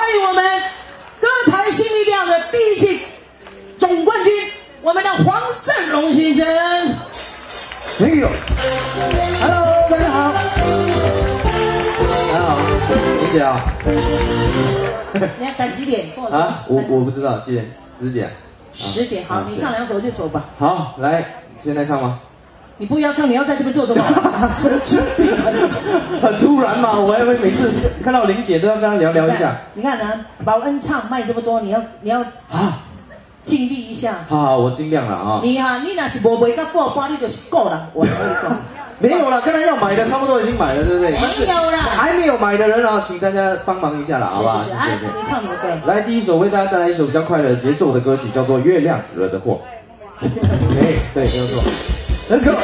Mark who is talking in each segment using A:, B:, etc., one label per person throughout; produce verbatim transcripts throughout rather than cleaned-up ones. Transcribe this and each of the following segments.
A: 迎我们歌台新力量的第一季总冠军，我们的黄振荣先生。
B: Thank you。Hello， 大家好。大家好，林姐好。
A: 你要赶几点？跟我说。
B: 啊，我我不知道，几点？十点。
A: 十点，好，你唱两首就走吧。
B: 好，来，现在唱吗？
A: 你不要唱，你要在这边坐的吗？
B: 神经病，很突然嘛，我还会每次看到林姐都要跟她聊聊一下。
A: 你看啊，保恩唱卖这么多，你要你要啊，尽力一下。
B: 好好，我尽量了啊。
A: 你啊，你那是无卖到半半，你就是够了。我跟你说。
B: 没有啦，刚才要买的差不多已经买了，对不对？
A: 没有啦，
B: 还没有买的人啊，请大家帮忙一下啦，好不好？
A: 谢谢。哎，你唱什么歌？
B: 来，第一首为大家带来一首比较快的节奏的歌曲，叫做《月亮惹的祸》。哎，对，没有错。Let's go。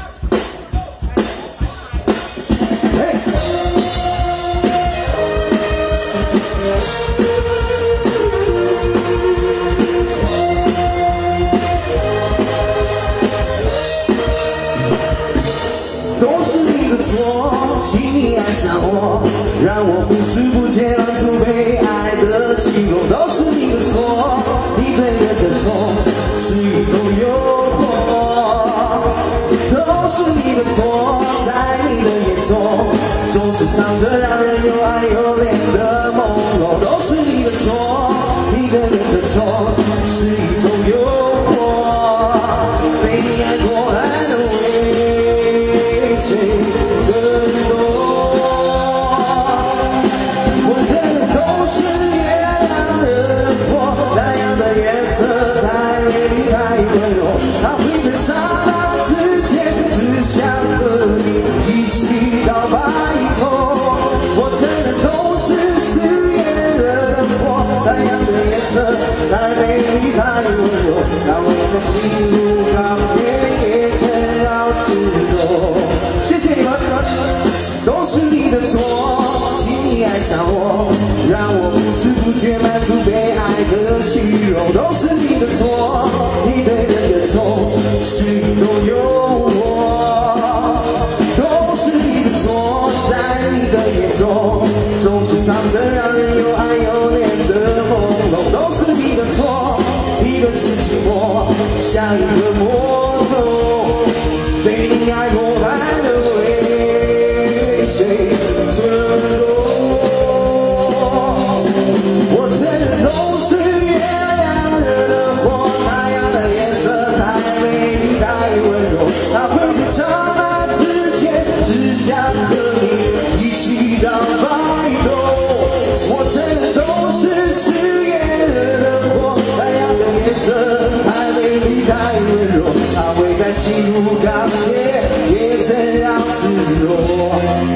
B: 哎。
C: 都是你的错，请你爱上我，让我不知不觉让出被爱的心动。都是你的错，你对人的错是一种诱惑。都是你的错，在你的眼中总是藏着让人又爱又恋的朦胧。都是你的错，你对人的错是一种诱惑。被你爱过爱的为谁震动？我真的都是月亮惹祸，那样的颜色太美丽太温柔，它会在刹那之间只想和你一起到白头。我真的都是誓言惹祸，那样的颜色太美丽太温柔，让我的心如钢铁也想要自由。谢谢你们，都是你的错，请你爱上我，让我不知不觉满足被爱的虚荣。都是你的错，你对人的错是一种诱惑。都是你的错，在你的眼中总是藏着让人又爱又恋的朦胧。都是你的错，你的痴情我像一个魔咒，被你爱过爱的为谁存留？我承认都是月亮惹的祸，那样的颜色太美丽太温柔，它会在刹那之间只想和你一起到白头。我承认都是誓言惹的祸，那样的颜色太美丽太温柔，它会在心如钢铁也曾让赤裸。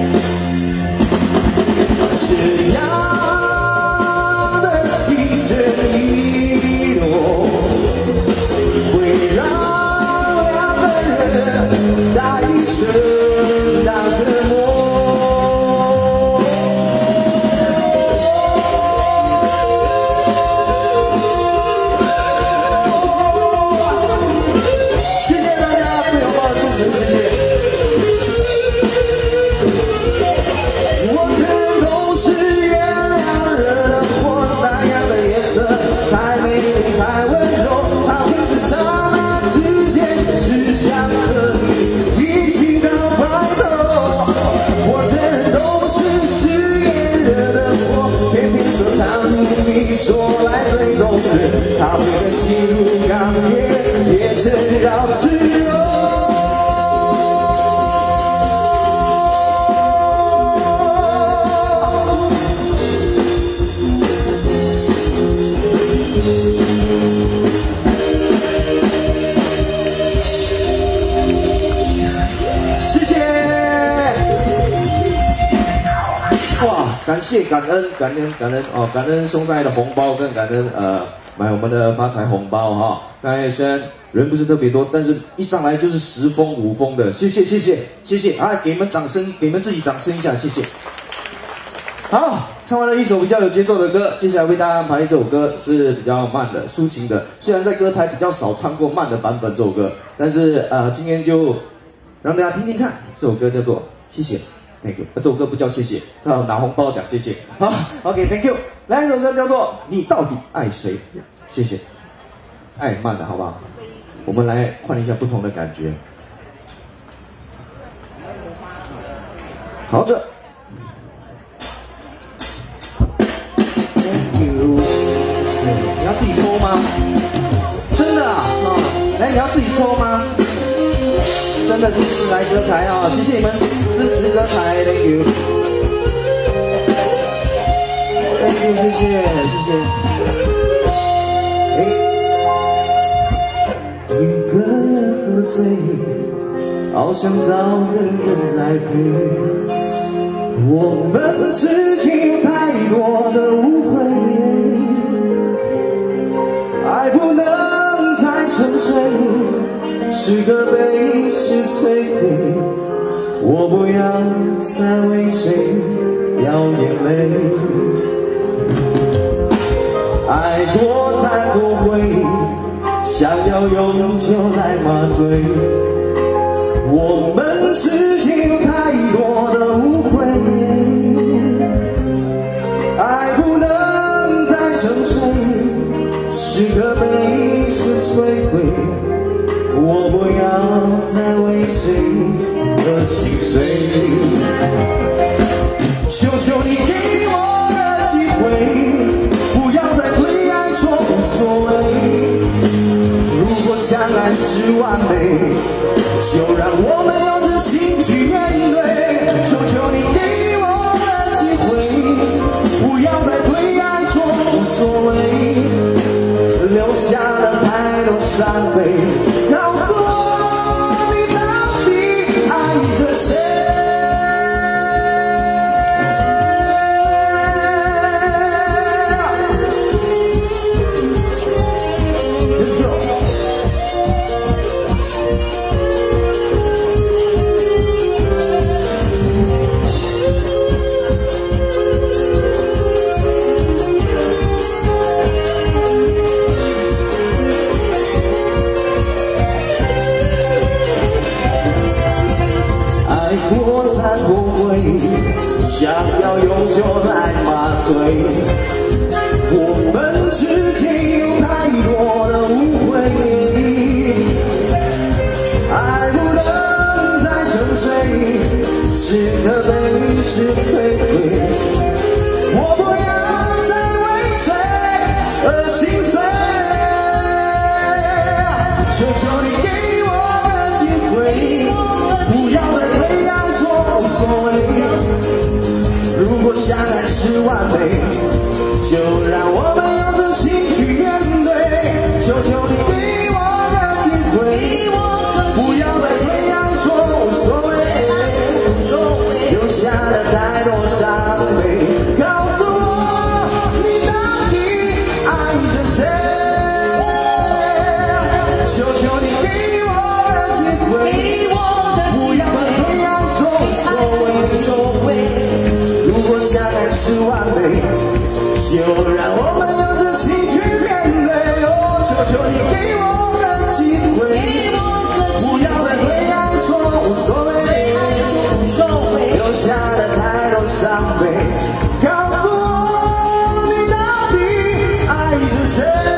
C: 这样的情深意浓，会让两个人带一生当折磨。谢谢大家对我的支持，谢谢。我承认都是月亮惹的祸，那样的颜色太美丽太温柔，它会在刹那之间只想和你一起到白头。我承认都是誓言惹的祸，偏偏说当你说来最动人，它会在心如钢铁也曾绕赤裸。谢谢。
B: 哇，感谢感恩感恩感恩哦，感恩送上来的红包，更感恩呃买我们的发财红包哈、哦。刚才虽然人不是特别多，但是一上来就是十封五封的，谢谢谢谢谢谢啊！给你们掌声，给你们自己掌声一下，谢谢。好，唱完了一首比较有节奏的歌，接下来为大家安排一首歌是比较慢的、抒情的。虽然在歌台比较少唱过慢的版本这首歌，但是呃今天就让大家听听看，这首歌叫做《谢谢》。 ，Thank you。这首歌不叫谢谢，要拿红包讲谢谢。好 ，OK，Thank you。来一首歌叫做《你到底爱谁》，谢谢。爱慢了，好不好？我们来换一下不同的感觉。好的。 Thank you。你要自己抽吗？真的啊？哦，来，你要自己抽吗？真的第一次来歌台啊！谢谢你们支持歌台 ，Thank you。Thank you， 谢谢谢谢。一个人喝醉，好想找个人来陪。 我们之间有太多的误会，爱不能再沉睡，是个被是摧毁。我不要再为谁掉眼泪，爱过才后悔，想要用酒来麻醉。我们之间有太多的误会。 爱不能再沉睡，是个被是摧毁。我不要再为谁而心碎。求求你给我个机会，不要再对爱说无所谓。如果相爱是完美，就让我们用真心去面对。求求你给我个机会。 不要再对爱说无所谓，留下了太多伤悲。告诉我，你到底爱着谁？想要用酒来麻醉，我们之间有太多的误会，爱不能再沉睡，是个被是摧毁。我不要再为谁而心碎，求求你给我个机会，不要再对爱说无所谓。 如果相爱是完美，就让我们用真心去面对。求求你给我个机会，不要再对爱说无所谓，留下了太多伤悲。告诉我，你到底爱着谁？求求你给我个机会，不要再对爱说无所谓。 如果相爱是完美，就让我们用真心去面对。哦，求求你给我个机会，不要再对爱说无所谓，留下了太多伤悲。告诉我，你到底爱着谁？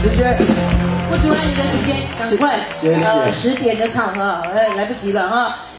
A: 不阻碍你的时间，赶快，呃，十点的场合，哎，来不及了哈。